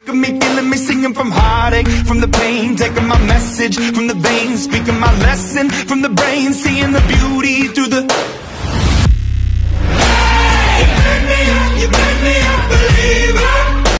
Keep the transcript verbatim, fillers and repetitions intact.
Me feeling me singing from heartache, from the pain, taking my message from the veins, speaking my lesson from the brain, seeing the beauty through the